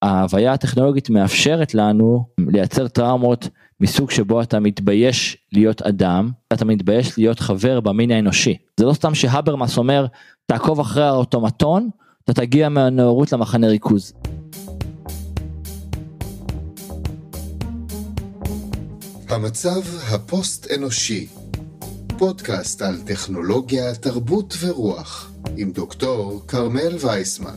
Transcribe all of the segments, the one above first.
ההוויה הטכנולוגית מאפשרת לנו לייצר טראומות מסוג שבו אתה מתבייש להיות אדם, אתה מתבייש להיות חבר במין האנושי. זה לא סתם שהברמאס אומר, תעקוב אחרי האוטומטון, אתה תגיע מהנאורות למחנה ריכוז. המצב הפוסט-אנושי, פודקאסט על טכנולוגיה, תרבות ורוח, עם דוקטור קרמל וייסמן.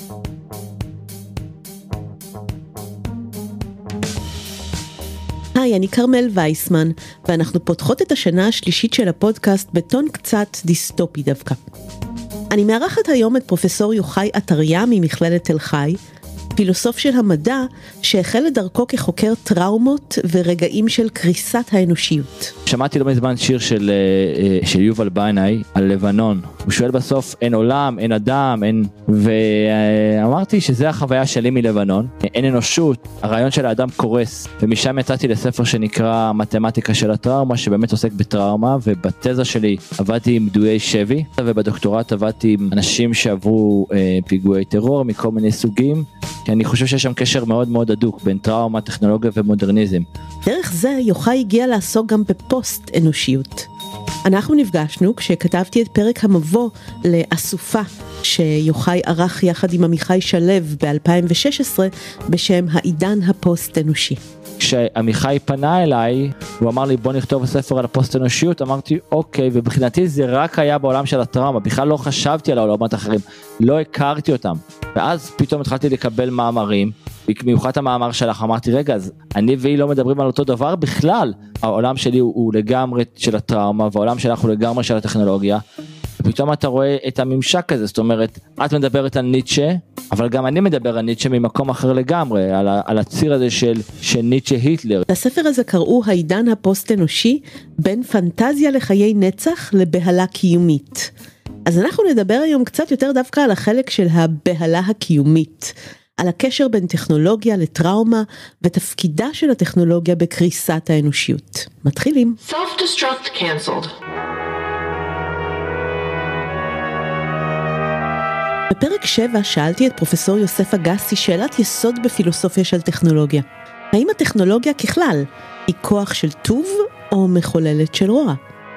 היי, אני קרמל וייסמן, ואנחנו פותחות את השנה השלישית של הפודקאסט בטון קצת דיסטופי דווקא. אני מארחת היום את פרופסור יוחאי עטריה ממכללת תל חי, פילוסוף של המדע שהחל לדרכו כחוקר טראומות ורגעים של קריסת האנושיות. שמעתי לא מזמן שיר של יובל בנאי על לבנון. הוא שואל בסוף, אין עולם, אין אדם, אין... ואמרתי שזה החוויה שלי מלבנון. אין אנושות, הרעיון של האדם קורס. ומשם יצאתי לספר שנקרא מתמטיקה של הטראומה, שבאמת עוסק בטראומה, ובתזה שלי עבדתי עם פדויי שבי, ובדוקטורט עבדתי עם אנשים שעברו פיגועי טרור מכל מיני סוגים, כי אני חושב שיש שם קשר מאוד מאוד הדוק בין טראומה, טכנולוגיה ומודרניזם. דרך זה יוחאי הגיע לעסוק גם בפוסט אנושיות. אנחנו נפגשנו כשכתבתי את פרק המבוא לאסופה שיוחאי ערך יחד עם עמיחי שלו ב-2016 בשם העידן הפוסט אנושי. כשעמיחי פנה אליי, הוא אמר לי בוא נכתוב ספר על הפוסט אנושיות, אמרתי אוקיי, ובחינתי זה רק היה בעולם של הטראומה, בכלל לא חשבתי על העולמות האחרים, לא הכרתי אותם, ואז פתאום התחלתי לקבל מאמרים, במיוחד המאמר שלך, אמרתי רגע, אז אני והיא לא מדברים על אותו דבר בכלל, העולם שלי הוא לגמרי של הטראומה, והעולם שלך הוא לגמרי של הטכנולוגיה, ופתאום אתה רואה את הממשק הזה, זאת אומרת, את מדברת על ניטשה, אבל גם אני מדבר על ניטשה ממקום אחר לגמרי, על הציר הזה של ניטשה היטלר. לספר הזה קראו העידן הפוסט אנושי, בין פנטזיה לחיי נצח לבהלה קיומית. אז אנחנו נדבר היום קצת יותר דווקא על החלק של הבהלה הקיומית, על הקשר בין טכנולוגיה לטראומה, ותפקידה של הטכנולוגיה בקריסת האנושיות. מתחילים. Self-destruct cancelled. בפרק 7 שאלתי את פרופסור יוסף אגסי שאלת יסוד בפילוסופיה של טכנולוגיה. האם הטכנולוגיה ככלל היא כוח של טוב או מחוללת של רוע?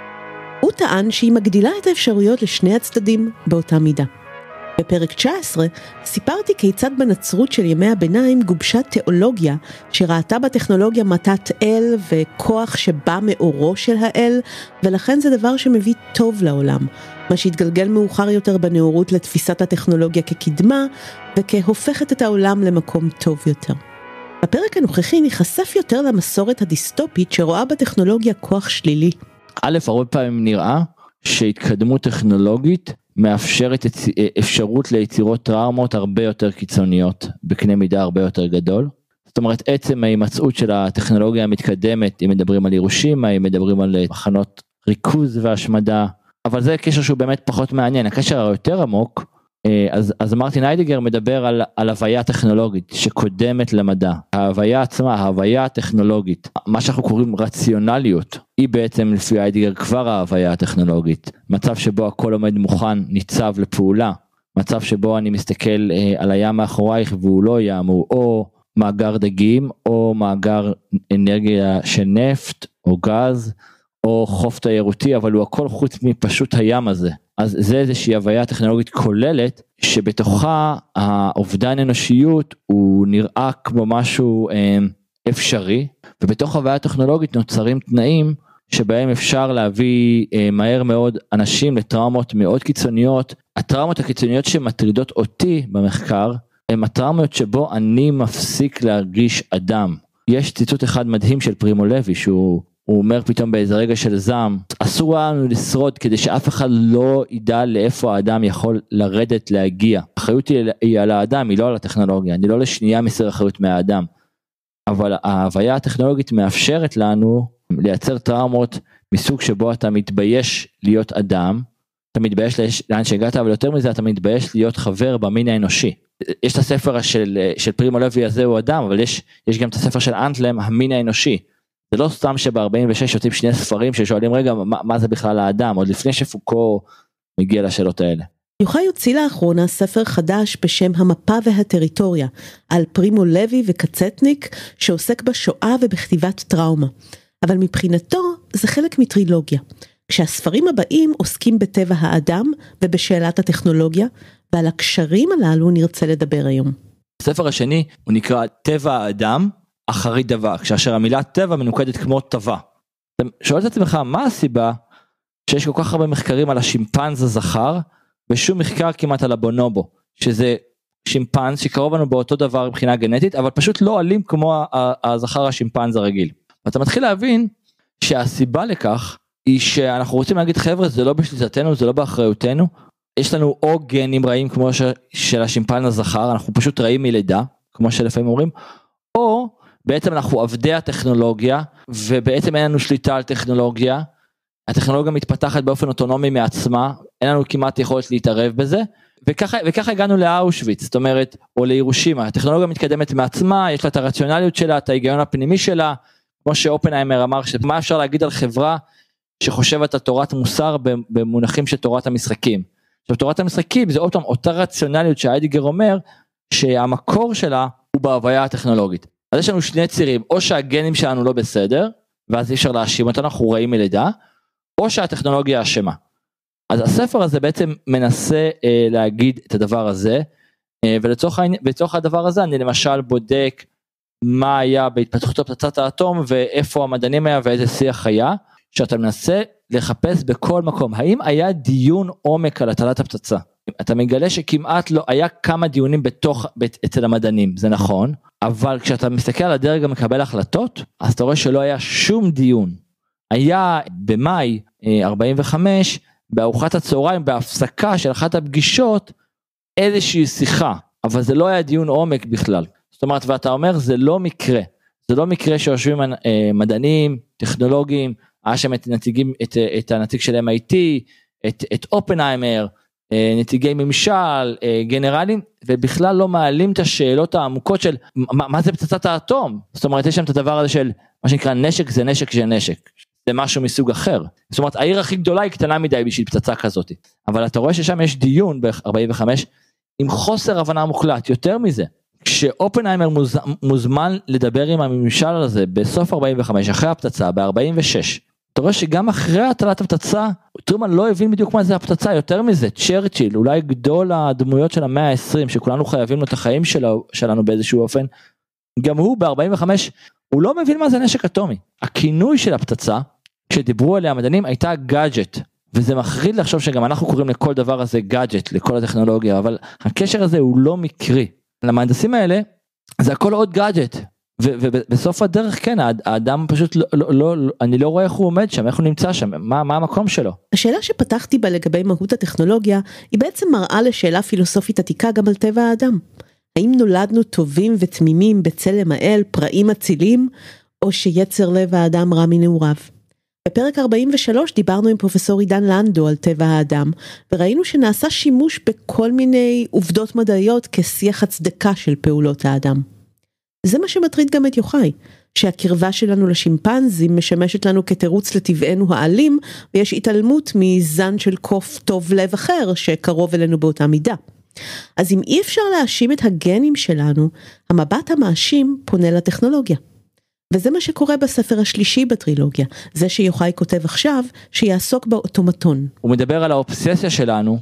הוא טען שהיא מגדילה את האפשרויות לשני הצדדים באותה מידה. בפרק 19 סיפרתי כיצד בנצרות של ימי הביניים גובשה תיאולוגיה שראתה בטכנולוגיה מתת אל וכוח שבא מאורו של האל, ולכן זה דבר שמביא טוב לעולם, מה שהתגלגל מאוחר יותר בנאורות לתפיסת הטכנולוגיה כקדמה וכהופכת את העולם למקום טוב יותר. בפרק הנוכחי נחשף יותר למסורת הדיסטופית שרואה בטכנולוגיה כוח שלילי. א', הרבה פעמים נראה שהתקדמות טכנולוגית מאפשרת אפשרות ליצירות טראומות הרבה יותר קיצוניות, בקנה מידה הרבה יותר גדול. זאת אומרת, עצם ההימצאות של הטכנולוגיה המתקדמת, אם מדברים על ירושימה, אם מדברים על מחנות ריכוז והשמדה, אבל זה קשר שהוא באמת פחות מעניין. הקשר היותר עמוק, אז מרטין היידיגר מדבר על הוויה טכנולוגית שקודמת למדע. ההוויה עצמה, ההוויה הטכנולוגית, מה שאנחנו קוראים רציונליות, היא בעצם לפי היידיגר כבר ההוויה הטכנולוגית. מצב שבו הכל עומד מוכן, ניצב לפעולה. מצב שבו אני מסתכל על הים מאחורייך והוא לא ים, הוא או מאגר דגים, או מאגר אנרגיה של נפט או גז, או חוף תיירותי, אבל הוא הכל חוץ מפשוט הים הזה. אז זה איזושהי הוויה טכנולוגית כוללת, שבתוכה האובדן אנושיות הוא נראה כמו משהו אפשרי, ובתוך הוויה טכנולוגית נוצרים תנאים, שבהם אפשר להביא מהר מאוד אנשים לטראומות מאוד קיצוניות. הטראומות הקיצוניות שמטרידות אותי במחקר, הן הטראומות שבו אני מפסיק להרגיש אדם. יש ציטוט אחד מדהים של פרימו לוי, הוא אומר פתאום באיזה רגע של זעם, אסור לנו לשרוד כדי שאף אחד לא ידע לאיפה האדם יכול לרדת להגיע. האחריות היא על האדם, היא לא על הטכנולוגיה, אני לא לשנייה מסיר אחריות מהאדם. אבל ההוויה הטכנולוגית מאפשרת לנו לייצר טראומות מסוג שבו אתה מתבייש להיות אדם, אתה מתבייש לאן שהגעת, אבל יותר מזה אתה מתבייש להיות חבר במין האנושי. יש את הספר של פרימו לוי הזה הוא אדם, אבל יש גם את הספר של אנטלם, המין האנושי. זה לא סתם שב-46 יוצאים שני ספרים ששואלים רגע מה זה בכלל האדם, עוד לפני שפוקו מגיע לשאלות האלה. יוחאי הוציא לאחרונה ספר חדש בשם המפה והטריטוריה, על פרימו לוי וקצטניק, שעוסק בשואה ובכתיבת טראומה. אבל מבחינתו זה חלק מטרילוגיה, כשהספרים הבאים עוסקים בטבע האדם ובשאלת הטכנולוגיה, ועל הקשרים הללו נרצה לדבר היום. הספר השני הוא נקרא טבע האדם, אחרית דבר, כאשר המילה טבע מנוקדת כמו טבע. אתה שואל את עצמך, מה הסיבה שיש כל כך הרבה מחקרים על השימפנז הזכר, ושום מחקר כמעט על הבונובו, שזה שימפנז שקרוב לנו באותו דבר מבחינה גנטית, אבל פשוט לא אלים כמו הזכר השימפנז הרגיל. ואתה מתחיל להבין שהסיבה לכך, היא שאנחנו רוצים להגיד חבר'ה, זה לא בשליטתנו, זה לא באחריותנו, יש לנו או גנים רעים כמו של השימפנז הזכר, אנחנו פשוט רעים מלידה, כמו שלפעמים אומרים, או בעצם אנחנו עבדי הטכנולוגיה, ובעצם אין לנו שליטה על טכנולוגיה, הטכנולוגיה מתפתחת באופן אוטונומי מעצמה, אין לנו כמעט יכולת להתערב בזה, וככה הגענו לאושוויץ, זאת אומרת, או לירושימה, הטכנולוגיה מתקדמת מעצמה, יש לה את הרציונליות שלה, את ההיגיון הפנימי שלה, כמו שאופנהיימר אמר, מה אפשר להגיד על חברה שחושבת על תורת מוסר במונחים של תורת המשחקים. עכשיו תורת המשחקים זה אותה רציונליות שהיידיגר אומר, שהמקור שלה הוא בהוויה הטכנולוגית. אז יש לנו שני צירים, או שהגנים שלנו לא בסדר, ואז אי אפשר להאשים אותנו, אנחנו רעים מלידה, או שהטכנולוגיה אשמה. אז הספר הזה בעצם מנסה להגיד את הדבר הזה, ולצורך הדבר הזה אני למשל בודק מה היה בהתפתחות פצצת האטום, ואיפה המדענים היה ואיזה שיח היה, שאתה מנסה לחפש בכל מקום, האם היה דיון עומק על הטלת הפצצה? אתה מגלה שכמעט לא, היה כמה דיונים אצל המדענים, זה נכון, אבל כשאתה מסתכל על הדרג המקבל החלטות, אז אתה רואה שלא היה שום דיון. היה במאי 45, בארוחת הצהריים, בהפסקה של אחת הפגישות, איזושהי שיחה, אבל זה לא היה דיון עומק בכלל. זאת אומרת, ואתה אומר, זה לא מקרה. זה לא מקרה שיושבים מדענים, טכנולוגיים, היה שם את הנציג של MIT, את אופנהיימר, נציגי ממשל, גנרלים, ובכלל לא מעלים את השאלות העמוקות של, מה זה פצצת האטום? זאת אומרת, יש שם את הדבר הזה של, מה שנקרא נשק זה נשק זה נשק. זה משהו מסוג אחר. זאת אומרת, העיר הכי גדולה היא קטנה מדי בשביל פצצה כזאת. אבל אתה רואה ששם יש דיון ב-45, עם חוסר הבנה מוחלט, יותר מזה. כשאופנהיימר מוזמן לדבר עם הממשל הזה, בסוף 45, אחרי הפצצה, ב-46, אתה רואה שגם אחרי הטלת הפצצה, טרומן לא הבין בדיוק מה זה הפצצה, יותר מזה, צ'רצ'יל, אולי גדול הדמויות של המאה ה-20, שכולנו חייבים לו את החיים שלנו באיזשהו אופן, גם הוא ב-45, הוא לא מבין מה זה נשק אטומי. הכינוי של הפצצה, כשדיברו עליה המדענים, הייתה גאדג'ט, וזה מחריד לחשוב שגם אנחנו קוראים לכל דבר הזה גאדג'ט, לכל הטכנולוגיה, אבל הקשר הזה הוא לא מקרי. למהנדסים האלה, זה הכל עוד גאדג'ט, ובסוף הדרך כן, האדם פשוט אני לא רואה איך הוא עומד שם, איך הוא נמצא שם, מה המקום שלו. השאלה שפתחתי בה לגבי מהות הטכנולוגיה, היא בעצם מראה לשאלה פילוסופית עתיקה גם על טבע האדם. האם נולדנו טובים ותמימים בצלם האל, פראים אצילים, או שיצר לב האדם רע מנעוריו? בפרק 43 דיברנו עם פרופסור עידן לנדו על טבע האדם, וראינו שנעשה שימוש בכל מיני עובדות מדעיות כשיח הצדקה של פעולות האדם. זה מה שמטריד גם את יוחאי, שהקרבה שלנו לשימפנזים משמשת לנו כתירוץ לטבענו האלים, ויש התעלמות מזן של קוף טוב לב אחר שקרוב אלינו באותה מידה. אז אם אי אפשר להאשים את הגנים שלנו, המבט המאשים פונה לטכנולוגיה. וזה מה שקורה בספר השלישי בטרילוגיה, זה שיוחאי כותב עכשיו, שיעסוק באוטומטון. הוא מדבר על האובססיה שלנו,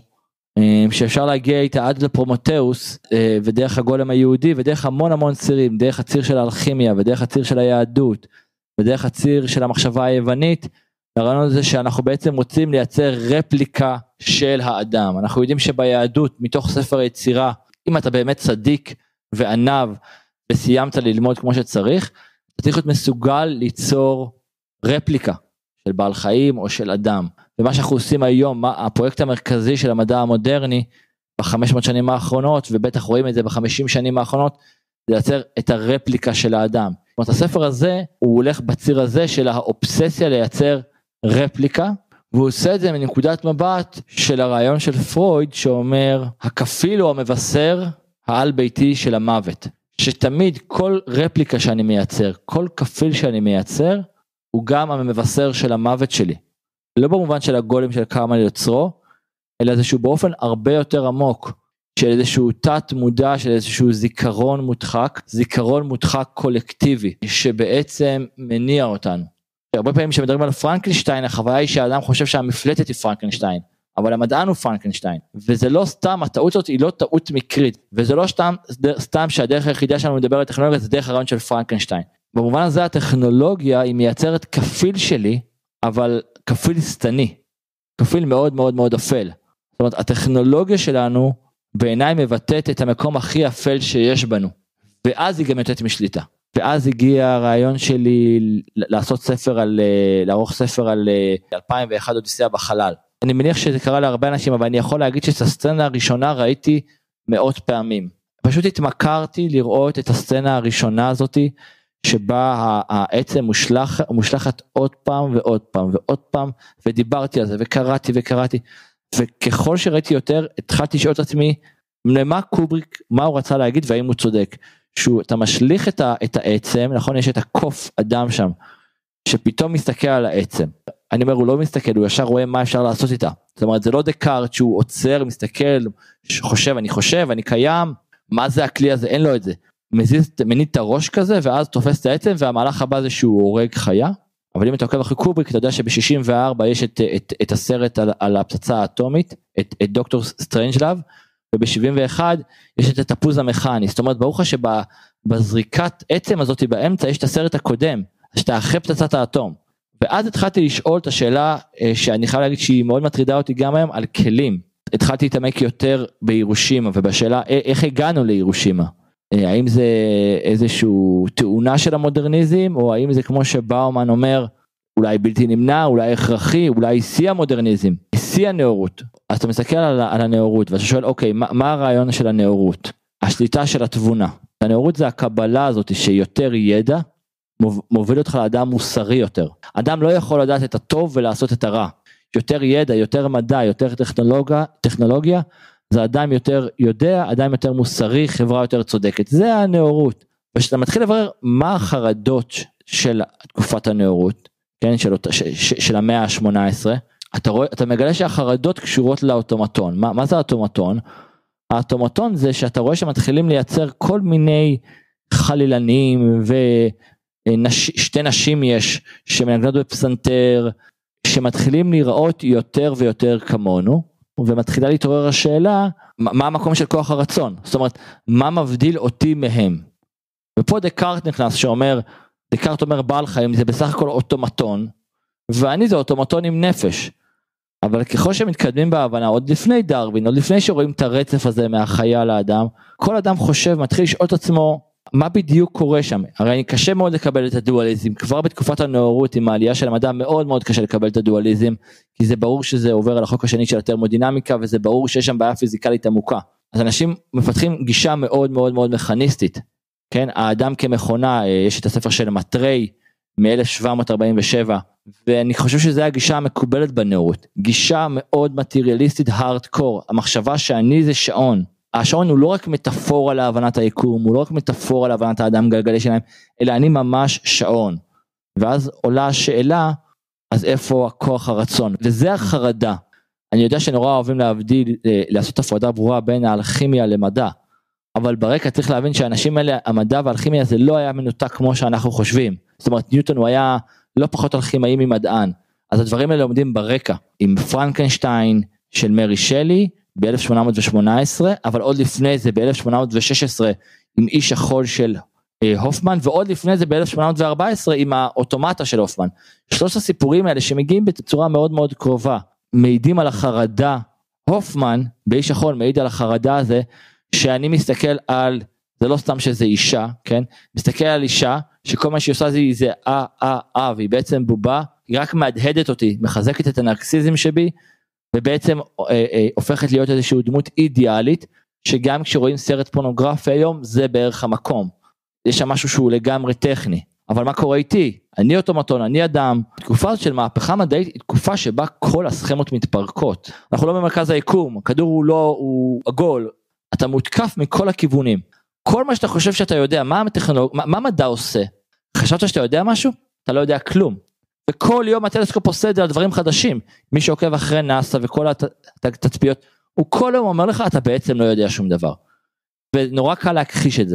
שאפשר להגיע איתה עד לפרומטאוס, ודרך הגולם היהודי, ודרך המון צירים, דרך הציר של האלכימיה, ודרך הציר של היהדות, ודרך הציר של המחשבה היוונית, הרעיון הזה שאנחנו בעצם רוצים לייצר רפליקה של האדם. אנחנו יודעים שביהדות, מתוך ספר היצירה, אם אתה באמת צדיק וענב, וסיימת ללמוד כמו שצריך, אתה צריך להיות מסוגל ליצור רפליקה של בעל חיים או של אדם. ומה שאנחנו עושים היום, הפרויקט המרכזי של המדע המודרני, ב-500 שנים האחרונות, ובטח רואים את זה ב-50 שנים האחרונות, זה לייצר את הרפליקה של האדם. זאת אומרת, הספר הזה, הוא הולך בציר הזה של האובססיה לייצר רפליקה, והוא עושה את זה מנקודת מבט של הרעיון של פרויד, שאומר, הכפיל הוא המבשר העל ביתי של המוות. שתמיד כל רפליקה שאני מייצר, כל כפיל שאני מייצר, הוא גם המבשר של המוות שלי. לא במובן של הגולים של כמה יוצרו, אלא איזשהו באופן הרבה יותר עמוק, של איזשהו תת מודע, של איזשהו זיכרון מודחק קולקטיבי, שבעצם מניע אותנו. הרבה פעמים שמדברים על פרנקנשטיין, החוויה היא שהאדם חושב שהמפלטת היא פרנקנשטיין, אבל המדען הוא פרנקנשטיין, וזה לא סתם, הטעות הזאת היא לא טעות מקרית, וזה לא סתם שהדרך היחידה שלנו לדבר על טכנולוגיה, זה דרך הרעיון של פרנקנשטיין. במובן הזה הטכנולוגיה היא מייצרת כפיל שלי, אבל כפיל סתני, כפיל מאוד מאוד מאוד אפל. זאת אומרת, הטכנולוגיה שלנו בעיניי מבטאת את המקום הכי אפל שיש בנו, ואז היא גם יוצאת משליטה. ואז הגיע הרעיון שלי לערוך ספר על 2001 אודיסאה בחלל. אני מניח שזה קרה להרבה אנשים, אבל אני יכול להגיד שאת הסצנה הראשונה ראיתי מאות פעמים. פשוט התמכרתי לראות את הסצנה הראשונה הזאת, שבה העצם מושלחת עוד פעם ועוד פעם ועוד פעם, ודיברתי על זה וקראתי, וככל שראיתי יותר, התחלתי לשאול את עצמי, למה קובריק, מה הוא רצה להגיד והאם הוא צודק, שאתה משליך את העצם, נכון, יש את הקוף אדם שם, שפתאום מסתכל על העצם, אני אומר הוא לא מסתכל, הוא ישר רואה מה אפשר לעשות איתה, זאת אומרת זה לא דקארט שהוא עוצר, מסתכל, חושב, אני קיים, מה זה הכלי הזה, אין לו את זה, מניד את הראש כזה, ואז תופס את העצם, והמהלך הבא זה שהוא הורג חיה, אבל אם אתה עוקב אחרי קובריק, אתה יודע שב-64 יש את הסרט על הפצצה האטומית, את דוקטור סטרנג'לאב, וב-71 יש את התפוז המכני, זאת אומרת ברוך שבזריקת עצם הזאת באמצע, יש את הסרט הקודם, שאתה אחרי פצצת האטום, ואז התחלתי לשאול את השאלה, שאני חייב להגיד שהיא מאוד מטרידה אותי גם היום, על כלים, התחלתי להתעמק יותר בירושימה, ובשאלה איך הגענו לירושימה, האם זה איזשהו תאונה של המודרניזם, או האם זה כמו שבאומן אומר, אולי בלתי נמנע, אולי הכרחי, אולי שיא המודרניזם, שיא הנאורות. אז אתה מסתכל על הנאורות, ואתה שואל, אוקיי, מה הרעיון של הנאורות? השליטה של התבונה. הנאורות זה הקבלה הזאת, שיותר ידע, מוביל אותך לאדם מוסרי יותר. אדם לא יכול לדעת את הטוב ולעשות את הרע. יותר ידע, יותר מדע, יותר טכנולוגיה, זה אדם יותר יודע, אדם יותר מוסרי, חברה יותר צודקת. זה הנאורות. וכשאתה מתחיל לברר מה החרדות של תקופת הנאורות, כן, של המאה ה-18, אתה מגלה שהחרדות קשורות לאוטומטון. מה זה האוטומטון? האוטומטון זה שאתה רואה שמתחילים לייצר כל מיני חלילנים, ושתי נשים יש, שמנגנות בפסנתר, שמתחילים לראות יותר ויותר כמונו, ומתחילה להתעורר השאלה, מה המקום של כוח הרצון? זאת אומרת, מה מבדיל אותי מהם? ופה דקארט נכנס שאומר, דקארט אומר בעל חיים זה בסך הכל אוטומטון, ואני זה אוטומטון עם נפש, אבל ככל שמתקדמים בהבנה, עוד לפני דרווין, עוד לפני שרואים את הרצף הזה מהחיה לאדם, כל אדם חושב, מתחיל לשאול את עצמו, מה בדיוק קורה שם? הרי קשה מאוד לקבל את הדואליזם, כבר בתקופת הנאורות עם העלייה של המדע, מאוד מאוד קשה לקבל את הדואליזם, כי זה ברור שזה עובר על החוק השני של התרמודינמיקה, וזה ברור שיש שם בעיה פיזיקלית עמוקה, אז אנשים מפתחים גישה מאוד מאוד מאוד מכניסטית, כן, האדם כמכונה, יש את הספר של מטרי, מ-1747, ואני חושב שזה הגישה המקובלת בנאורות, גישה מאוד מטריאליסטית, הארדקור, המחשבה שאני זה שעון, השעון הוא לא רק מטאפורה להבנת היקום, הוא לא רק מטאפורה להבנת האדם גלגלי שלהם, אלא אני ממש שעון, ואז עולה השאלה, אז איפה הכוח הרצון, וזה החרדה, אני יודע שנורא אוהבים להבדיל, לעשות הפרדה ברורה בין האלכימיה למדע, אבל ברקע צריך להבין שהאנשים האלה, המדע והאלכימיה זה לא היה מנותק כמו שאנחנו חושבים, זאת אומרת ניוטון הוא היה לא פחות אלכימאי ממדען, אז הדברים האלה עומדים ברקע, עם פרנקנשטיין של מרי שלי, ב-1818, אבל עוד לפני זה ב-1816, עם איש החול של הופמן, ועוד לפני זה ב-1814, עם האוטומטה של הופמן, שלושת הסיפורים האלה שמגיעים בצורה מאוד מאוד קרובה, מעידים על החרדה, הופמן, באיש החול מעיד על החרדה הזה, שאני מסתכל על, זה לא סתם שזה אישה, כן? מסתכל על אישה, שכל מה שהיא עושה זה והיא בעצם בובה, היא רק מהדהדת אותי, מחזקת את הנרקסיזם שבי, ובעצם הופכת להיות איזושהי דמות אידיאלית, שגם כשרואים סרט פורנוגרפי היום, זה בערך המקום. יש שם משהו שהוא לגמרי טכני, אבל מה קורה איתי? אני אוטומטון, אני אדם. תקופה של מהפכה מדעית היא תקופה שבה כל הסכמות מתפרקות. אנחנו לא במרכז היקום, הכדור הוא עגול, אתה מותקף מכל הכיוונים. כל מה שאתה חושב שאתה יודע, מה מדע עושה? חשבת שאתה יודע משהו? אתה לא יודע כלום. וכל יום הטלסקופ עושה את זה על דברים חדשים, מי שעוקב אחרי נאסא וכל התצפיות, הוא כל יום אומר לך, אתה בעצם לא יודע שום דבר, ונורא קל להכחיש את זה,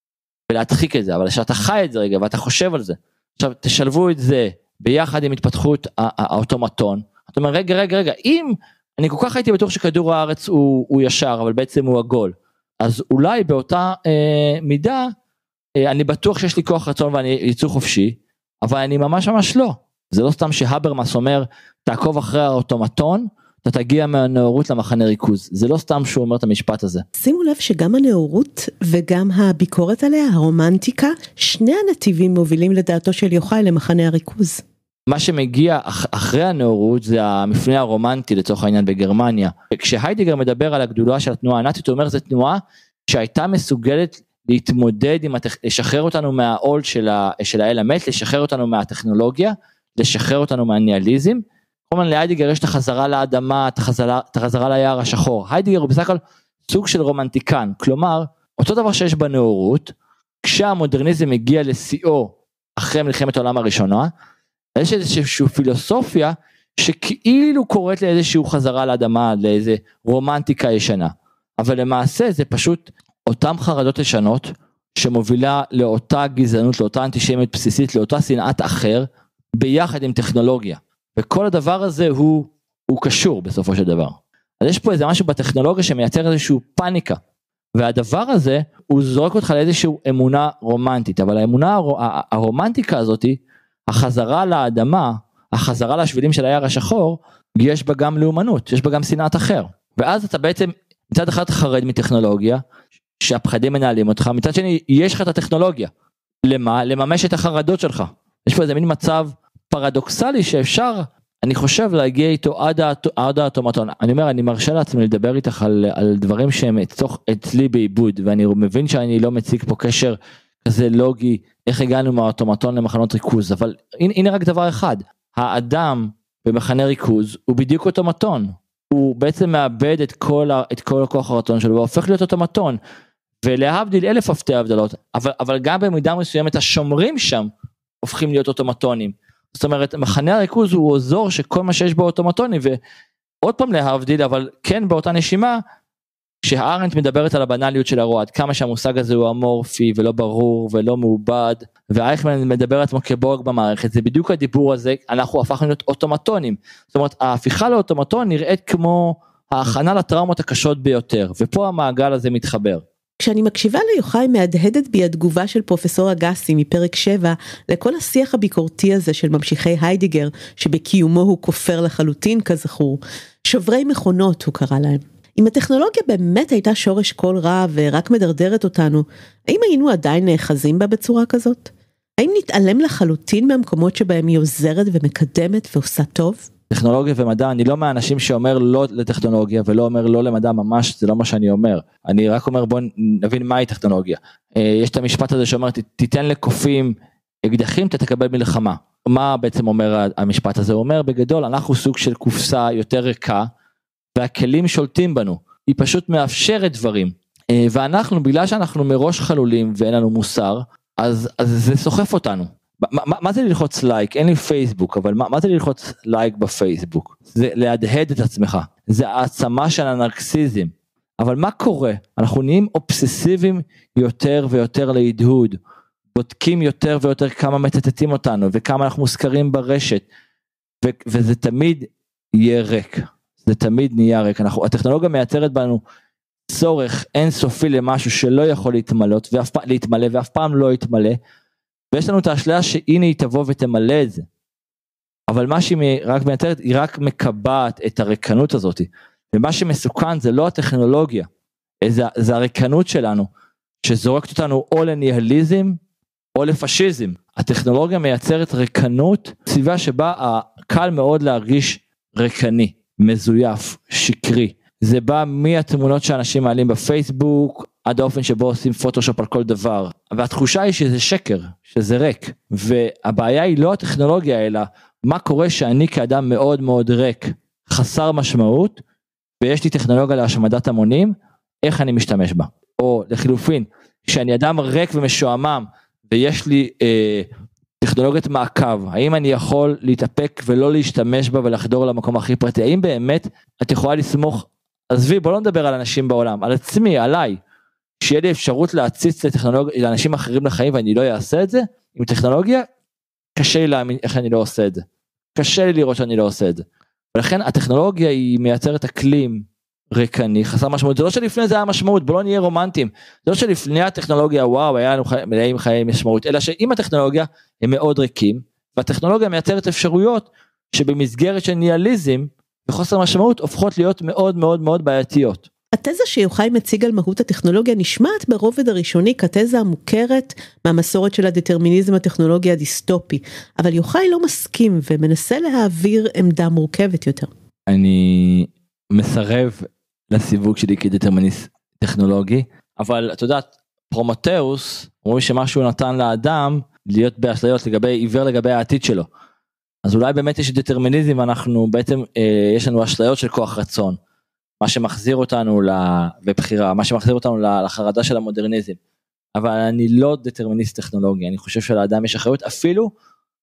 ולהדחיק את זה, אבל כשאתה חי את זה רגע, ואתה חושב על זה, עכשיו תשלבו את זה, ביחד עם התפתחות האוטומטון, אתה אומר רגע, אם אני כל כך הייתי בטוח שכדור הארץ הוא ישר, אבל בעצם הוא עגול, אז אולי באותה מידה, אני בטוח שיש לי כוח רצון ואני ייצור חופשי, אבל אני ממש לא. זה לא סתם שהברמאס אומר, תעקוב אחרי האוטומטון, אתה תגיע מהנאורות למחנה ריכוז. זה לא סתם שהוא אומר את המשפט הזה. שימו לב שגם הנאורות וגם הביקורת עליה, הרומנטיקה, שני הנתיבים מובילים לדעתו של יוחאי למחנה הריכוז. מה שמגיע אחרי הנאורות זה המפנה הרומנטי לצורך העניין בגרמניה. כשהיידיגר מדבר על הגדולה של התנועה הנאצית, הוא אומר זו תנועה שהייתה מסוגלת להתמודד לשחרר אותנו מהעול של האל המת, לשחרר אותנו מהטכנולוגיה, לשחרר אותנו מהניאליזם. כלומר להיידיגר יש את החזרה לאדמה, את החזרה ליער השחור. היידיגר הוא בסך הכל סוג של רומנטיקן, כלומר אותו דבר שיש בנאורות, כשהמודרניזם הגיע לשיאו אחרי מלחמת העולם הראשונה, יש איזושהי פילוסופיה שכאילו קוראת לאיזושהי חזרה לאדמה, לאיזו רומנטיקה ישנה, אבל למעשה זה פשוט אותם חרדות ישנות, שמובילה לאותה גזענות, לאותה אנטישמיות בסיסית, לאותה שנאת אחר, ביחד עם טכנולוגיה, וכל הדבר הזה הוא קשור בסופו של דבר. אז יש פה איזה משהו בטכנולוגיה שמייצר איזושהי פאניקה, והדבר הזה הוא זורק אותך לאיזושהי אמונה רומנטית, אבל האמונה הרומנטיקה הזאת, החזרה לאדמה, החזרה לשבילים של היער השחור, יש בה גם לאומנות, יש בה גם שנאת אחר, ואז אתה בעצם מצד אחד חרד מטכנולוגיה, שהפחדים מנהלים אותך, מצד שני יש לך את הטכנולוגיה, למה? לממש את החרדות שלך. יש פה איזה מין מצב פרדוקסלי שאפשר, אני חושב, להגיע איתו עד האוטומטון. אני אומר, אני מרשה לעצמי לדבר איתך על דברים שהם אצלי בעיבוד, ואני מבין שאני לא מציג פה קשר כזה לוגי, איך הגענו מהאוטומטון למחנות ריכוז, אבל הנה רק דבר אחד, האדם במחנה ריכוז הוא בדיוק אוטומטון, הוא בעצם מאבד את כל הכוח הרצון שלו, והופך להיות אוטומטון, ולהבדיל אלף הפתי הבדלות, אבל גם במידה מסוימת השומרים שם, הופכים להיות אוטומטונים, זאת אומרת מחנה הריכוז הוא אזור שכל מה שיש בו אוטומטוני, ועוד פעם להבדיל, אבל כן באותה נשימה, כשהארנט מדברת על הבנליות של הרוע, עד כמה שהמושג הזה הוא אמורפי ולא ברור ולא מעובד, ואייכמן מדבר עצמו כבורג במערכת, זה בדיוק הדיבור הזה, אנחנו הפכנו להיות אוטומטונים, זאת אומרת ההפיכה לאוטומטון נראית כמו ההכנה לטראומות הקשות ביותר, ופה המעגל הזה מתחבר. כשאני מקשיבה ליוחאי מהדהדת בי התגובה של פרופסור אגסי מפרק 7, לכל השיח הביקורתי הזה של ממשיכי היידיגר, שבקיומו הוא כופר לחלוטין כזכור, שוברי מכונות הוא קרא להם. אם הטכנולוגיה באמת הייתה שורש כל רע ורק מדרדרת אותנו, האם היינו עדיין נאחזים בה בצורה כזאת? האם נתעלם לחלוטין מהמקומות שבהם היא עוזרת ומקדמת ועושה טוב? טכנולוגיה ומדע, אני לא מהאנשים שאומר לא לטכנולוגיה ולא אומר לא למדע ממש, זה לא מה שאני אומר. אני רק אומר בוא נבין מהי טכנולוגיה. יש את המשפט הזה שאומר תיתן לקופים אקדחים, אתה תקבל מלחמה. מה בעצם אומר המשפט הזה? הוא אומר בגדול אנחנו סוג של קופסה יותר ריקה, והכלים שולטים בנו, היא פשוט מאפשרת דברים, ואנחנו בגלל שאנחנו מראש חלולים ואין לנו מוסר, אז זה סוחף אותנו. מה זה ללחוץ לייק? אין לי פייסבוק, אבל מה זה ללחוץ לייק בפייסבוק? זה להדהד את עצמך, זה העצמה של הנרקסיזם, אבל מה קורה? אנחנו נהיים אובססיביים יותר ויותר להדהוד, בודקים יותר ויותר כמה מצטטים אותנו, וכמה אנחנו מוזכרים ברשת, וזה תמיד יהיה ריק. זה תמיד נהיה ריק, הטכנולוגיה מייצרת בנו צורך אינסופי למשהו שלא יכול להתמלא ואף פעם לא יתמלא, ויש לנו את האשליה שהנה היא תבוא ותמלא את זה, אבל מה שהיא רק מייצרת, היא רק מקבעת את הריקנות הזאת, ומה שמסוכן זה לא הטכנולוגיה, זה הריקנות שלנו, שזורקת אותנו או לניהליזם או לפשיזם. הטכנולוגיה מייצרת ריקנות, סביבה שבה קל מאוד להרגיש ריקני, מזויף, שקרי. זה בא מהתמונות שאנשים מעלים בפייסבוק, עד האופן שבו עושים פוטושופ על כל דבר. והתחושה היא שזה שקר, שזה ריק. והבעיה היא לא הטכנולוגיה, אלא מה קורה שאני כאדם מאוד מאוד ריק, חסר משמעות, ויש לי טכנולוגיה להשמדת המונים, איך אני משתמש בה. או לחילופין, כשאני אדם ריק ומשועמם, ויש לי טכנולוגיית מעקב, האם אני יכול להתאפק ולא להשתמש בה ולחדור למקום הכי פרטי, האם באמת את יכולה לסמוך, עזבי, בוא לא נדבר על אנשים בעולם, על עצמי, עליי, שיהיה לי אפשרות להציץ לאנשים אחרים לחיים ואני לא אעשה את זה, עם טכנולוגיה, קשה לי להאמין איך אני לא עושה את זה, קשה לי לראות שאני לא עושה את זה, ולכן הטכנולוגיה היא מייצרת אקלים ריקני, חסר משמעות, זה לא שלפני זה היה משמעות, בוא לא נהיה רומנטיים, זה לא שלפני הטכנולוגיה, וואו, היה לנו מלאים חיי משמעות, אלא שעם הטכנולוגיה הם מאוד ריקים, והטכנולוגיה מייצרת אפשרויות, שבמסגרת של ניאליזם, וחוסר משמעות, הופכות להיות מאוד מאוד מאוד בעייתיות. התזה שיוחאי מציג על מהות הטכנולוגיה נשמעת ברובד הראשוני כתזה המוכרת מהמסורת של הדטרמיניזם הטכנולוגי הדיסטופי, אבל יוחאי לא מסכים ומנסה להעביר עמדה מורכבת יותר. אני מסרב לסיווג שלי כדטרמיניסט טכנולוגי, אבל את יודעת, פרומטאוס, אומרים שמשהו נתן לאדם להיות באשליות עיוור לגבי העתיד שלו, אז אולי באמת יש דטרמיניזם, ואנחנו בעצם, יש לנו אשליות של כוח רצון, מה שמחזיר אותנו ובחירה, מה שמחזיר אותנו לחרדה של המודרניזם, אבל אני לא דטרמיניסט טכנולוגי, אני חושב שלאדם יש אחריות, אפילו,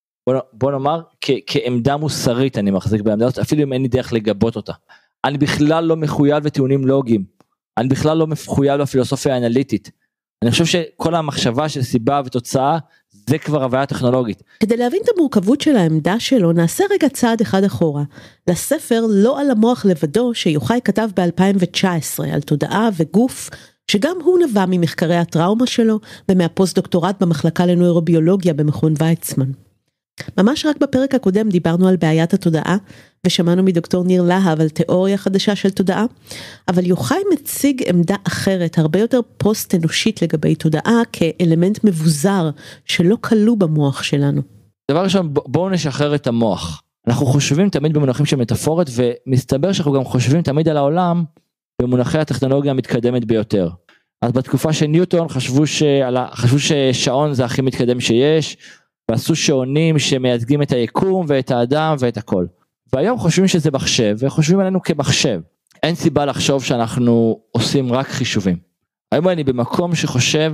בוא נאמר, כעמדה מוסרית אני מחזיק בעמדה הזאת, אפילו אם אין לי דרך לגבות אותה, אני בכלל לא מחויב לטיעונים לוגיים, אני בכלל לא מחויב לפילוסופיה האנליטית, אני חושב שכל המחשבה של סיבה ותוצאה, זה כבר הוויה טכנולוגית. כדי להבין את המורכבות של העמדה שלו, נעשה רגע צעד אחד אחורה. לספר לא על המוח לבדו, שיוחאי כתב ב-2019, על תודעה וגוף, שגם הוא נבע ממחקרי הטראומה שלו, ומהפוסט דוקטורט במחלקה לנוירוביולוגיה במכון ויצמן. ממש רק בפרק הקודם דיברנו על בעיית התודעה, ושמענו מדוקטור ניר להב על תיאוריה חדשה של תודעה, אבל יוחאי מציג עמדה אחרת, הרבה יותר פוסט אנושית לגבי תודעה, כאלמנט מבוזר, שלא כלוא במוח שלנו. דבר ראשון, בואו נשחרר את המוח. אנחנו חושבים תמיד במונחים של מטאפורת, ומסתבר שאנחנו גם חושבים תמיד על העולם, במונחי הטכנולוגיה המתקדמת ביותר. אז בתקופה של ניוטון חשבו ששעון זה הכי מתקדם שיש, ועשו שעונים שמייצגים את היקום ואת האדם ואת הכל. והיום חושבים שזה מחשב, וחושבים עלינו כמחשב. אין סיבה לחשוב שאנחנו עושים רק חישובים. היום אני במקום שחושב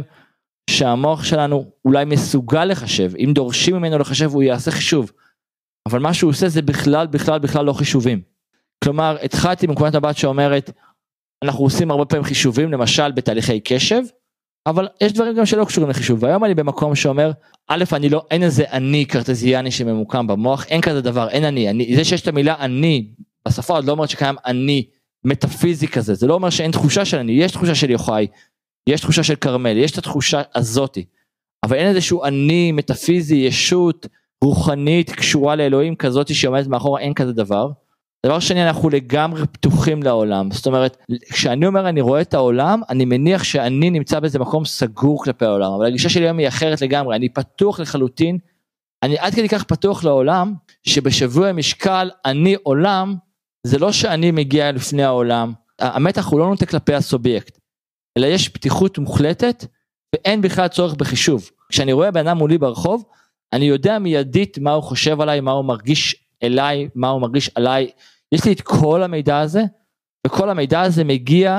שהמוח שלנו אולי מסוגל לחשב, אם דורשים ממנו לחשב הוא יעשה חישוב, אבל מה שהוא עושה זה בכלל לא חישובים. כלומר, התחלתי בנקודת מבט שאומרת, אנחנו עושים הרבה פעמים חישובים, למשל בתהליכי קשב, אבל יש דברים גם שלא קשורים לחישוב, והיום אני במקום שאומר, א', אין איזה אני קרטזיאני שממוקם במוח, אין כזה דבר, אין אני, זה שיש את המילה אני, בשפה עוד לא אומרת שקיים אני מטאפיזי כזה, זה לא אומר שאין תחושה של אני, יש תחושה של יוחאי, יש תחושה של קרמל, יש את התחושה הזאתי, אבל אין איזשהו אני מטאפיזי, ישות, רוחנית, קשורה לאלוהים כזאתי שעומדת מאחורה, אין כזה דבר. דבר שני, אנחנו לגמרי פתוחים לעולם, זאת אומרת, כשאני אומר אני רואה את העולם, אני מניח שאני נמצא באיזה מקום סגור כלפי העולם, אבל הגישה שלי היום היא אחרת לגמרי, אני פתוח לחלוטין, אני עד כדי כך פתוח לעולם, שבשבוע משקל אני עולם, זה לא שאני מגיע לפני העולם, המתח הוא לא נוטה כלפי הסובייקט, אלא יש פתיחות מוחלטת, ואין בכלל צורך בחישוב, כשאני רואה בן אדם מולי ברחוב, אני יודע מיידית מה הוא חושב עליי, מה הוא מרגיש אליי, מה הוא מרגיש עליי, יש לי את כל המידע הזה, וכל המידע הזה מגיע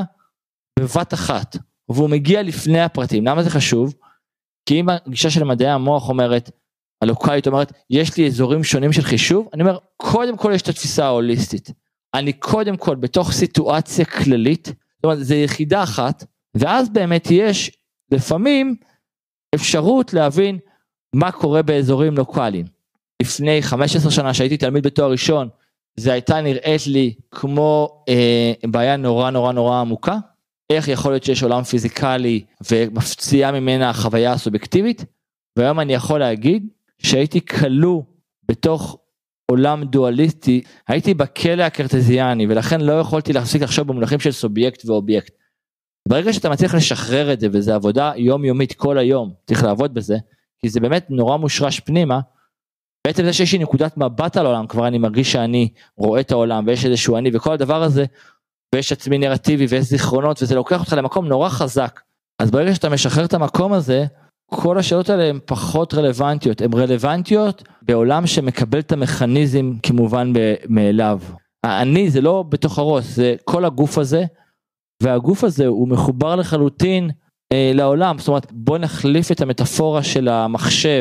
בבת אחת, והוא מגיע לפני הפרטים. למה זה חשוב? כי אם הגישה של מדעי המוח אומרת, הלוקאלית אומרת, יש לי אזורים שונים של חישוב, אני אומר, קודם כל יש את התפיסה ההוליסטית, אני קודם כל בתוך סיטואציה כללית, זאת אומרת, זה יחידה אחת, ואז באמת יש לפעמים אפשרות להבין מה קורה באזורים לוקליים. לפני 15 שנה שהייתי תלמיד בתואר ראשון, זה הייתה נראית לי כמו בעיה נורא עמוקה, איך יכול להיות שיש עולם פיזיקלי ומפציעה ממנה החוויה הסובייקטיבית, והיום אני יכול להגיד שהייתי כלוא בתוך עולם דואליסטי, הייתי בכלא הקרטזיאני, ולכן לא יכולתי להפסיק לחשוב במונחים של סובייקט ואובייקט. ברגע שאתה מצליח לשחרר את זה, וזה עבודה יומיומית כל היום, צריך לעבוד בזה, כי זה באמת נורא מושרש פנימה, בעצם זה שיש לי נקודת מבט על העולם, כבר אני מרגיש שאני רואה את העולם, ויש איזשהו אני, וכל הדבר הזה, ויש עצמי נרטיבי, ויש זיכרונות, וזה לוקח אותך למקום נורא חזק. אז ברגע שאתה משחרר את המקום הזה, כל השאלות האלה הן פחות רלוונטיות, הן רלוונטיות בעולם שמקבל את המכניזם כמובן מאליו. אני זה לא בתוך הראש, זה כל הגוף הזה, והגוף הזה הוא מחובר לחלוטין לעולם, זאת אומרת בוא נחליף את המטאפורה של המחשב,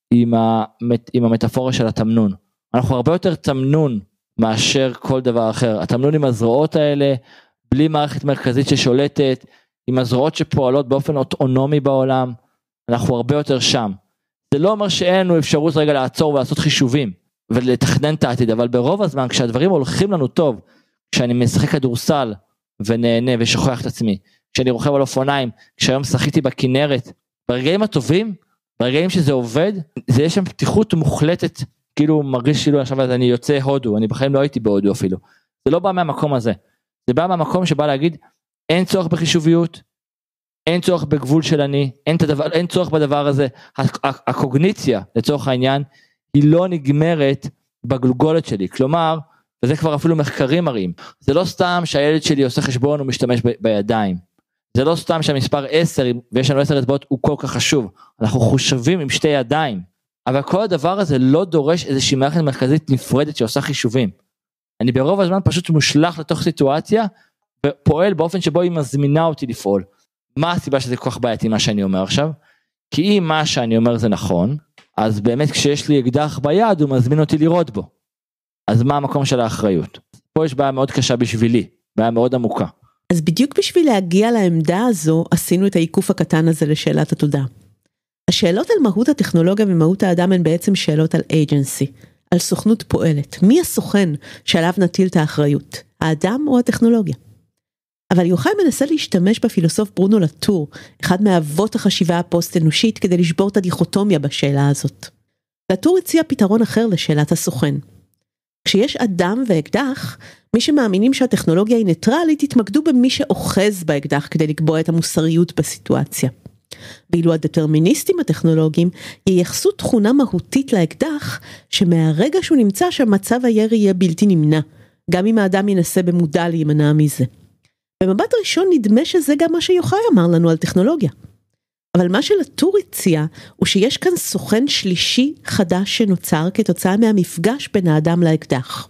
עם המטאפורה של התמנון. אנחנו הרבה יותר תמנון מאשר כל דבר אחר. התמנון עם הזרועות האלה, בלי מערכת מרכזית ששולטת, עם הזרועות שפועלות באופן אוטונומי בעולם, אנחנו הרבה יותר שם. זה לא אומר שאין לנו אפשרות רגע לעצור ולעשות חישובים, ולתכנן את העתיד, אבל ברוב הזמן, כשהדברים הולכים לנו טוב, כשאני משחק כדורסל, ונהנה ושוכח את עצמי, כשאני רוכב על אופניים, כשהיום שחיתי בכנרת, ברגעים הטובים, ברגעים שזה עובד, זה יש שם פתיחות מוחלטת, כאילו מרגיש כאילו עכשיו אני יוצא הודו, אני בחיים לא הייתי בהודו אפילו, זה לא בא מהמקום הזה, זה בא מהמקום שבא להגיד, אין צורך בחישוביות, אין צורך בגבול של אני, אין צורך בדבר הזה, הקוגניציה לצורך העניין, היא לא נגמרת בגלגולת שלי, כלומר, וזה כבר אפילו מחקרים מראים, זה לא סתם שהילד שלי עושה חשבון ומשתמש בידיים, זה לא סתם שהמספר 10, ויש לנו 10 אצבעות, הוא כל כך חשוב, אנחנו חושבים עם שתי ידיים, אבל כל הדבר הזה לא דורש איזושהי מערכת מרכזית נפרדת שעושה חישובים, אני ברוב הזמן פשוט מושלח לתוך סיטואציה, ופועל באופן שבו היא מזמינה אותי לפעול, מה הסיבה שזה כל כך בעייתי מה שאני אומר עכשיו? כי אם מה שאני אומר זה נכון, אז באמת כשיש לי אקדח ביד, הוא מזמין אותי לראות בו, אז מה המקום של האחריות? פה יש בעיה מאוד קשה בשבילי, בעיה מאוד עמוקה. אז בדיוק בשביל להגיע לעמדה הזו, עשינו את העיקוף הקטן הזה לשאלת התודעה. השאלות על מהות הטכנולוגיה ומהות האדם הן בעצם שאלות על agency, על סוכנות פועלת. מי הסוכן שעליו נטיל את האחריות? האדם או הטכנולוגיה? אבל יוחאי מנסה להשתמש בפילוסוף ברונו לטור, אחד מאבות החשיבה הפוסט-אנושית, כדי לשבור את הדיכוטומיה בשאלה הזאת. לטור הציע פתרון אחר לשאלת הסוכן. כשיש אדם ואקדח, מי שמאמינים שהטכנולוגיה היא ניטרלית, יתמקדו במי שאוחז באקדח כדי לקבוע את המוסריות בסיטואציה. ואילו הדטרמיניסטים הטכנולוגיים ייחסו תכונה מהותית לאקדח, שמהרגע שהוא נמצא שהמצב הירי יהיה בלתי נמנע, גם אם האדם ינסה במודע להימנע מזה. במבט ראשון נדמה שזה גם מה שיוחאי אמר לנו על טכנולוגיה. אבל מה שלטור הציע הוא שיש כאן סוכן שלישי חדש שנוצר כתוצאה מהמפגש בין האדם לאקדח.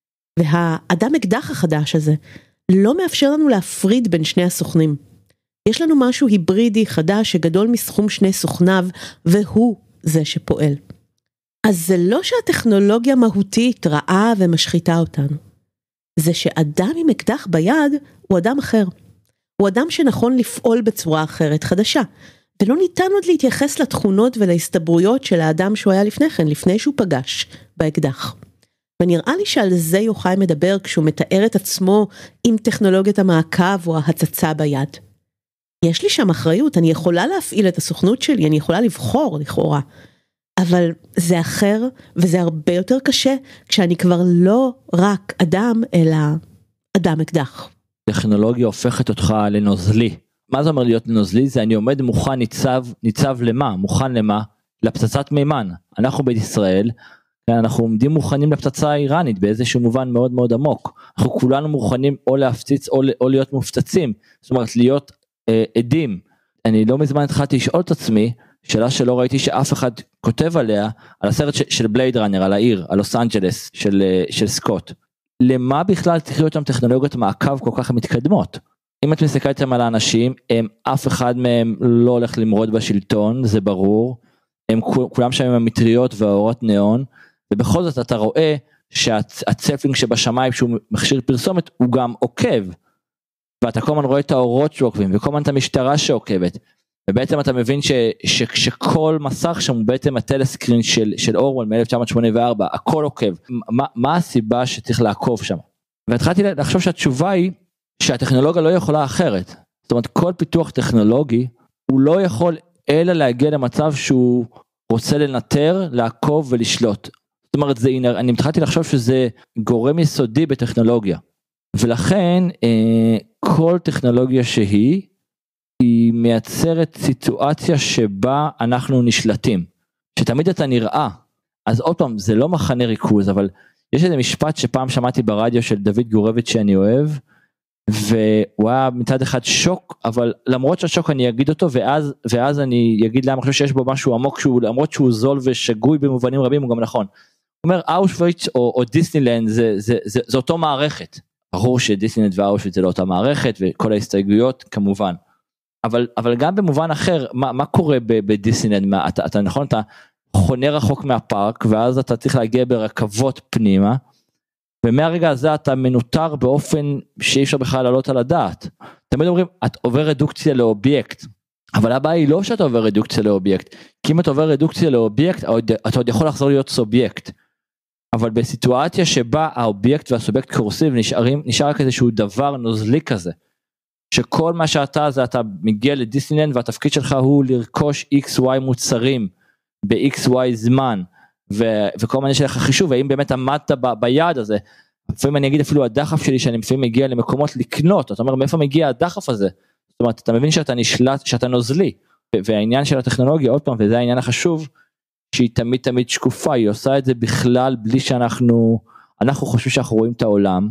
והאדם אקדח החדש הזה לא מאפשר לנו להפריד בין שני הסוכנים. יש לנו משהו היברידי חדש שגדול מסכום שני סוכניו והוא זה שפועל. אז זה לא שהטכנולוגיה מהותית רעה ומשחיתה אותנו. זה שאדם עם אקדח ביד הוא אדם אחר. הוא אדם שנכון לפעול בצורה אחרת חדשה. ולא ניתן עוד להתייחס לתכונות ולהסתברויות של האדם שהוא היה לפני כן, לפני שהוא פגש באקדח. ונראה לי שעל זה יוחאי מדבר כשהוא מתאר את עצמו עם טכנולוגיית המעקב או ההצצה ביד. יש לי שם אחריות, אני יכולה להפעיל את הסוכנות שלי, אני יכולה לבחור לכאורה. אבל זה אחר וזה הרבה יותר קשה כשאני כבר לא רק אדם אלא אדם אקדח. טכנולוגיה הופכת אותך לנוזלי. מה זה אומר להיות נוזלי? זה אני עומד מוכן ניצב למה? מוכן למה? לפצצת מימן. אנחנו בישראל, אנחנו עומדים מוכנים לפצצה האיראנית באיזשהו מובן מאוד מאוד עמוק. אנחנו כולנו מוכנים או להפציץ או להיות מופצצים. זאת אומרת להיות עדים. אני לא מזמן התחלתי לשאול את עצמי, שאלה שלא ראיתי שאף אחד כותב עליה, על הסרט של בלייד ראנר, על העיר, על לוס אנג'לס של סקוט. למה בכלל צריכים אותם טכנולוגיות מעקב כל כך מתקדמות? אם את מסתכלתם על האנשים, אף אחד מהם לא הולך למרוד בשלטון, זה ברור, הם כולם שם עם המטריות והאורות ניאון, ובכל זאת אתה רואה שהצפלינג שבשמיים שהוא מכשיר פרסומת, הוא גם עוקב, ואתה כל הזמן רואה את האורות שעוקבים, וכל הזמן את המשטרה שעוקבת, ובעצם אתה מבין שכל מסך שם הוא בעצם הטלסקרין של אורוול מ-1984, הכל עוקב, מה הסיבה שצריך לעקוב שם? והתחלתי לחשוב שהתשובה היא, שהטכנולוגיה לא יכולה אחרת, זאת אומרת כל פיתוח טכנולוגי, הוא לא יכול אלא להגיע למצב שהוא רוצה לנטר, לעקוב ולשלוט, זאת אומרת אני התחלתי לחשוב שזה גורם יסודי בטכנולוגיה, ולכן כל טכנולוגיה שהיא מייצרת סיטואציה שבה אנחנו נשלטים, שתמיד אתה נראה, אז עוד פעם זה לא מחנה ריכוז, אבל יש איזה משפט שפעם שמעתי ברדיו של דוד גורביץ' שאני אוהב, והוא היה מצד אחד שוק, אבל למרות שהשוק אני אגיד אותו, ואז אני אגיד למה חושב שיש בו משהו עמוק, למרות שהוא זול ושגוי במובנים רבים, הוא גם נכון. הוא אומר, אושוויץ או דיסנילנד זה אותו מערכת, ברור שדיסנילנד ואושוויץ זה לא אותה מערכת, וכל ההסתייגויות כמובן, אבל גם במובן אחר, מה קורה בדיסנילנד, אתה נכון, אתה חונה רחוק מהפארק, ואז אתה צריך להגיע ברכבות פנימה, ומהרגע הזה אתה מנותר באופן שאי אפשר בכלל לעלות על הדעת. תמיד אומרים, את עובר רדוקציה לאובייקט, אבל הבעיה היא לא שאתה עובר רדוקציה לאובייקט, כי אם אתה עובר רדוקציה לאובייקט, אתה עוד יכול לחזור להיות סובייקט, אבל בסיטואציה שבה האובייקט והסובייקט קורסים, נשאר רק איזשהו דבר נוזלי כזה, שכל מה שאתה זה אתה מגיע לדיסנילנד, והתפקיד שלך הוא לרכוש XY מוצרים, ב-XY זמן, וכל מיני שלך חישוב, והאם באמת עמדת ביעד הזה, לפעמים אני אגיד אפילו הדחף שלי, שאני לפעמים מגיע למקומות לקנות, אתה אומר מאיפה מגיע הדחף הזה, זאת אומרת אתה מבין שאתה נשלט, שאתה נוזלי, והעניין של הטכנולוגיה עוד פעם, וזה העניין החשוב, שהיא תמיד שקופה, היא עושה את זה בכלל בלי שאנחנו חושבים שאנחנו רואים את העולם,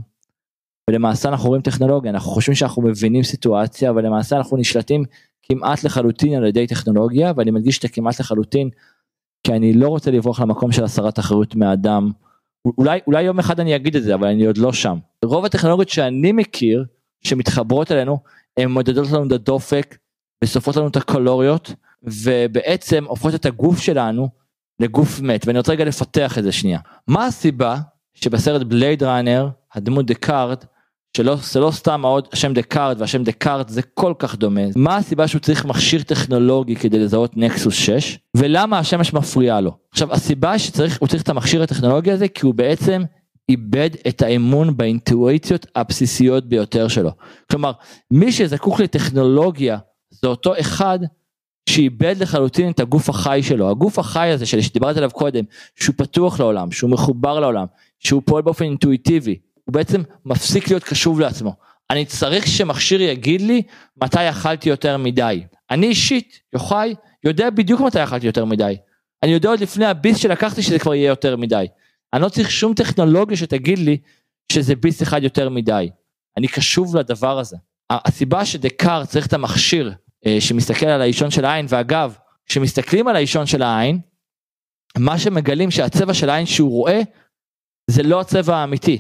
ולמעשה אנחנו רואים טכנולוגיה, אנחנו חושבים שאנחנו מבינים סיטואציה, אבל למעשה אנחנו נשלטים כמעט לחלוטין על ידי טכנולוגיה, ואני מדגיש את כמעט לחלוטין, כי אני לא רוצה לברוח למקום של הסרת אחריות מהאדם, אולי יום אחד אני אגיד את זה, אבל אני עוד לא שם. רוב הטכנולוגיות שאני מכיר, שמתחברות אלינו, הן מודדות לנו את הדופק, וסופות לנו את הקלוריות, ובעצם הופכות את הגוף שלנו, לגוף מת, ואני רוצה רגע לפתח את זה שנייה. מה הסיבה, שבסרט בלייד ראנר, הדמות דקארד, זה לא סתם השם דקארד, והשם דקארד זה כל כך דומה, מה הסיבה שהוא צריך מכשיר טכנולוגי, כדי לזהות נקסוס 6, ולמה השמש מפריעה לו? עכשיו הסיבה הוא צריך את המכשיר הטכנולוגי הזה, כי הוא בעצם איבד את האמון באינטואיציות הבסיסיות ביותר שלו, כלומר מי שזקוק לטכנולוגיה, זה אותו אחד, שאיבד לחלוטין את הגוף החי שלו, הגוף החי הזה שדיברתי עליו קודם, שהוא פתוח לעולם, שהוא מחובר לעולם, שהוא פועל באופן אינטואיטיבי, הוא בעצם מפסיק להיות קשוב לעצמו. אני צריך שמכשיר יגיד לי מתי אכלתי יותר מדי. אני אישית, יוחאי, יודע בדיוק מתי אכלתי יותר מדי. אני יודע עוד לפני הביס שלקחתי שזה כבר יהיה יותר מדי. אני לא צריך שום טכנולוגיה שתגיד לי שזה ביס אחד יותר מדי. אני קשוב לדבר הזה. הסיבה שדקארד צריך את המכשיר שמסתכל על האישון של העין, ואגב, כשמסתכלים על האישון של העין, מה שמגלים שהצבע של העין שהוא רואה, זה לא הצבע האמיתי.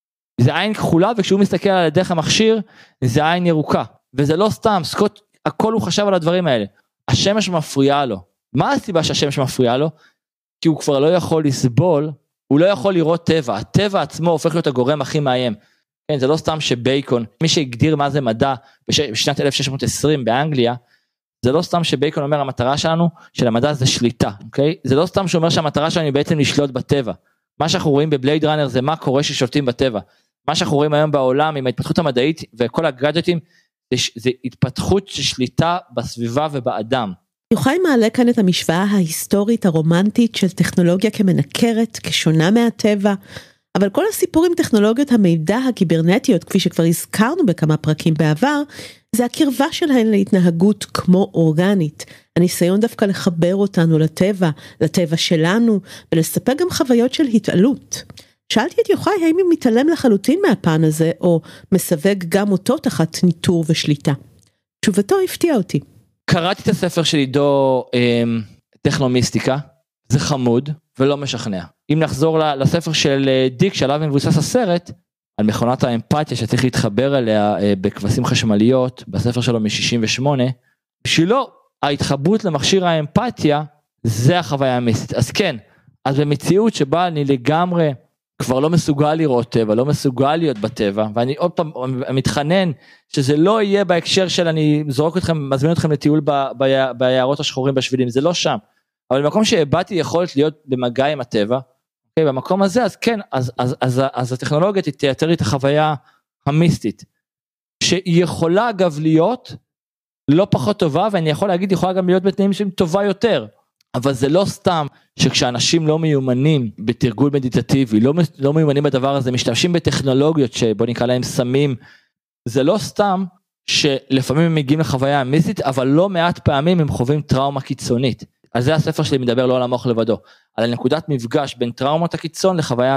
זה עין כחולה, וכשהוא מסתכל על דרך המכשיר, זה עין ירוקה. וזה לא סתם, סקוט, הכל הוא חשב על הדברים האלה. השמש מפריעה לו. מה הסיבה שהשמש מפריעה לו? כי הוא כבר לא יכול לסבול, הוא לא יכול לראות טבע. הטבע עצמו הופך להיות הגורם הכי מאיים. כן, זה לא סתם שבייקון, מי שהגדיר מה זה מדע בשנת 1620 באנגליה, זה לא סתם שבייקון אומר המטרה שלנו, של המדע זה שליטה, אוקיי? זה לא סתם שאומר שהמטרה שלנו היא בעצם לשלוט בטבע. מה שאנחנו רואים בבלייד ראנר זה מה קורה ששולטים בטבע. מה שאנחנו רואים היום בעולם עם ההתפתחות המדעית וכל הגאדג'טים, זה התפתחות של שליטה בסביבה ובאדם. יוחאי מעלה כאן את המשוואה ההיסטורית הרומנטית של טכנולוגיה כמנקרת, כשונה מהטבע, אבל כל הסיפור עם טכנולוגיות המידע הקיברנטיות, כפי שכבר הזכרנו בכמה פרקים בעבר, זה הקרבה שלהן להתנהגות כמו אורגנית, הניסיון דווקא לחבר אותנו לטבע שלנו, ולספק גם חוויות של התעלות. שאלתי את יוחאי האם הוא מתעלם לחלוטין מהפן הזה, או מסווג גם אותו תחת ניטור ושליטה. תשובתו הפתיעה אותי. קראתי את הספר של עידו טכנומיסטיקה, זה חמוד ולא משכנע. אם נחזור לספר של דיק שעליו מבוסס הסרט, על מכונת האמפתיה שצריך להתחבר אליה בכבשים חשמליות, בספר שלו מ-68, בשבילו ההתחברות למכשיר האמפתיה, זה החוויה המיסטית. אז כן, אז במציאות שבה אני לגמרי כבר לא מסוגל לראות טבע, לא מסוגל להיות בטבע, ואני עוד פעם מתחנן שזה לא יהיה בהקשר של אני זורק אתכם, מזמין אתכם לטיול ביערות השחורים בשבילים, זה לא שם. אבל במקום שהבאתי יכולת להיות במגע עם הטבע, okay, במקום הזה, אז כן, אז הטכנולוגיה תייצר לי את החוויה המיסטית, שהיא יכולה אגב להיות לא פחות טובה, ואני יכול להגיד, יכולה גם להיות בתנאים שהם טובה יותר, אבל זה לא סתם שכשאנשים לא מיומנים בתרגול מדיטטיבי, לא מיומנים בדבר הזה, משתמשים בטכנולוגיות שבוא נקרא להם סמים, זה לא סתם שלפעמים הם מגיעים לחוויה המיסטית, אבל לא מעט פעמים הם חווים טראומה קיצונית. אז זה הספר שלי מדבר לא על המוח לבדו, על נקודת מפגש בין טראומות הקיצון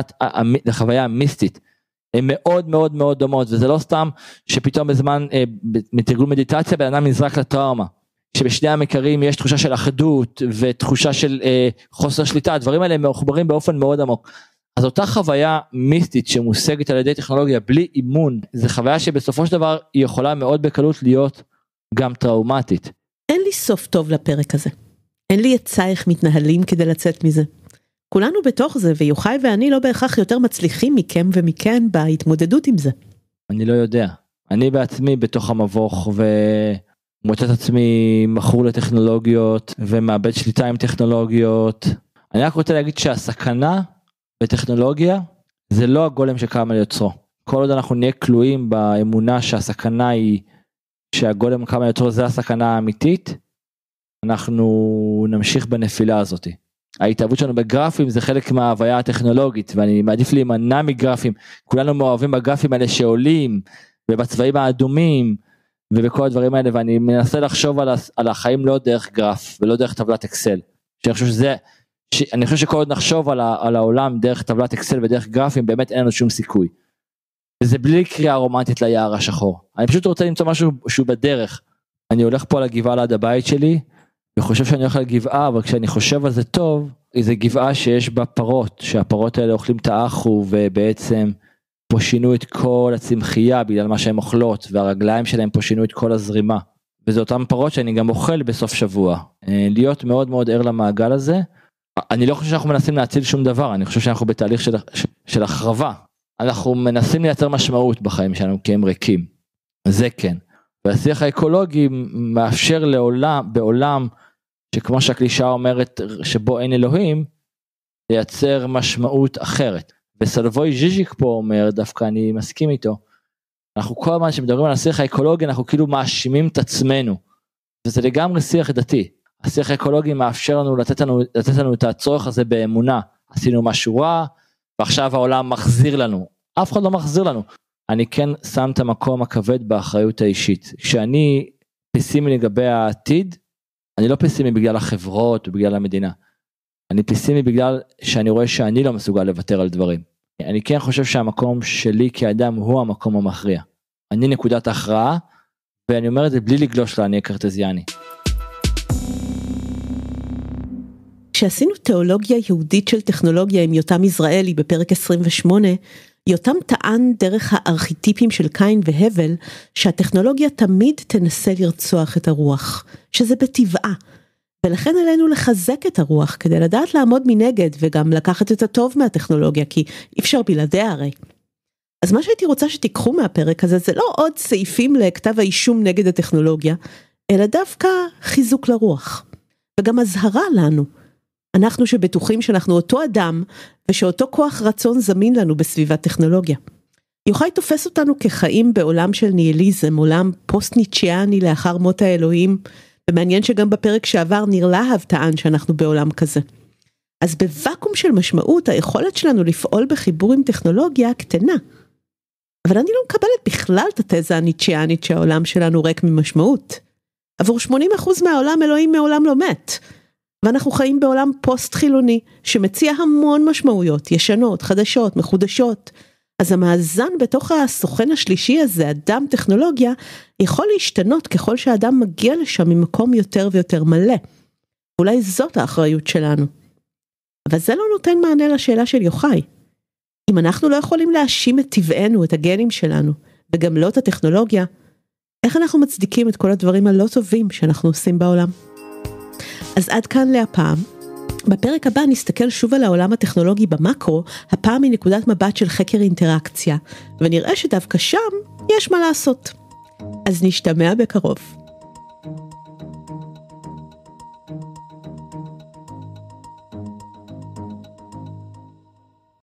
לחוויה המיסטית. הן מאוד מאוד מאוד דומות, וזה לא סתם שפתאום בזמן מתרגול מדיטציה, בן אדם נזרק לטראומה, שבשני המקרים יש תחושה של אחדות, ותחושה של חוסר שליטה, הדברים האלה מחוברים באופן מאוד עמוק. אז אותה חוויה מיסטית שמושגת על ידי טכנולוגיה בלי אימון, זה חוויה שבסופו של דבר היא יכולה מאוד בקלות להיות גם טראומטית. אין לי סוף טוב לפרק הזה. אין לי עצה איך מתנהלים כדי לצאת מזה. כולנו בתוך זה, ויוחאי ואני לא בהכרח יותר מצליחים מכם ומכן בהתמודדות עם זה. אני לא יודע. אני בעצמי בתוך המבוך ומוצא את עצמי מכור לטכנולוגיות ומאבד שליטה עם טכנולוגיות. אני רק רוצה להגיד שהסכנה בטכנולוגיה זה לא הגולם שקם על יוצרו. כל עוד אנחנו נהיה כלואים באמונה שהסכנה היא שהגולם קם על יוצרו, זה הסכנה האמיתית, אנחנו נמשיך בנפילה הזאת. ההתאהבות שלנו בגרפים זה חלק מההוויה הטכנולוגית, ואני מעדיף להימנע מגרפים. כולנו מאוהבים בגרפים האלה שעולים, ובצבעים האדומים, ובכל הדברים האלה, ואני מנסה לחשוב על החיים לא דרך גרף, ולא דרך טבלת אקסל. אני חושב שכל עוד נחשוב על העולם דרך טבלת אקסל ודרך גרפים, באמת אין לנו שום סיכוי. וזה בלי קריאה רומנטית ליער השחור. אני פשוט רוצה למצוא משהו שהוא בדרך. אני הולך פה לגבעה ליד הבית שלי, וחושב שאני הולך לגבעה, אבל כשאני חושב על זה טוב, זו גבעה שיש בה פרות, שהפרות האלה אוכלים את האחו, ובעצם פה שינו את כל הצמחייה, בגלל מה שהן אוכלות, והרגליים שלהם פה שינו את כל הזרימה. וזה אותם פרות שאני גם אוכל בסוף שבוע. להיות מאוד מאוד ער למעגל הזה. אני לא חושב שאנחנו מנסים להציל שום דבר, אני חושב שאנחנו בתהליך של החרבה. אנחנו מנסים לייצר משמעות בחיים שלנו, כי הם ריקים. זה כן. והשיח האקולוגי מאפשר בעולם, שכמו שהקלישאה אומרת, שבו אין אלוהים, לייצר משמעות אחרת. וסלבוי ז'יז'יק פה אומר, דווקא אני מסכים איתו, אנחנו כל הזמן שמדברים על השיח האקולוגי, אנחנו כאילו מאשימים את עצמנו, וזה לגמרי שיח דתי. השיח האקולוגי מאפשר לנו לתת לנו את הצורך הזה באמונה, עשינו משהו רע, ועכשיו העולם מחזיר לנו, אף אחד לא מחזיר לנו. אני כן שם את המקום הכבד באחריות האישית, כשאני פסימי לגבי העתיד, אני לא פסימי בגלל החברות ובגלל המדינה, אני פסימי בגלל שאני רואה שאני לא מסוגל לוותר על דברים. אני כן חושב שהמקום שלי כאדם הוא המקום המכריע. אני נקודת ההכרעה, ואני אומר את זה בלי לגלוש לה, אני קרטזיאני. כשעשינו תיאולוגיה יהודית של טכנולוגיה עם יותם יזרעאלי בפרק 28, יותם טען דרך הארכיטיפים של קין והבל, שהטכנולוגיה תמיד תנסה לרצוח את הרוח, שזה בטבעה, ולכן עלינו לחזק את הרוח, כדי לדעת לעמוד מנגד, וגם לקחת את הטוב מהטכנולוגיה, כי אי אפשר בלעדיה הרי. אז מה שהייתי רוצה שתיקחו מהפרק הזה, זה לא עוד סעיפים לכתב האישום נגד הטכנולוגיה, אלא דווקא חיזוק לרוח, וגם הזהרה לנו, אנחנו שבטוחים שאנחנו אותו אדם, ושאותו כוח רצון זמין לנו בסביבת טכנולוגיה. יוחאי תופס אותנו כחיים בעולם של ניהיליזם, עולם פוסט-ניטשיאני לאחר מות האלוהים, ומעניין שגם בפרק שעבר ניר להב טען שאנחנו בעולם כזה. אז בוואקום של משמעות, היכולת שלנו לפעול בחיבור עם טכנולוגיה קטנה. אבל אני לא מקבלת בכלל את התזה הניטשיאנית שהעולם שלנו ריק ממשמעות. עבור 80% מהעולם אלוהים מעולם לא מת. ואנחנו חיים בעולם פוסט חילוני, שמציע המון משמעויות, ישנות, חדשות, מחודשות. אז המאזן בתוך הסוכן השלישי הזה, אדם טכנולוגיה, יכול להשתנות ככל שהאדם מגיע לשם ממקום יותר ויותר מלא. אולי זאת האחריות שלנו. אבל זה לא נותן מענה לשאלה של יוחאי. אם אנחנו לא יכולים להאשים את טבענו, את הגנים שלנו, וגם לא את הטכנולוגיה, איך אנחנו מצדיקים את כל הדברים הלא טובים שאנחנו עושים בעולם? אז עד כאן להפעם. בפרק הבא נסתכל שוב על העולם הטכנולוגי במקרו, הפעם מנקודת מבט של חקר אינטראקציה, ונראה שדווקא שם יש מה לעשות. אז נשתמע בקרוב.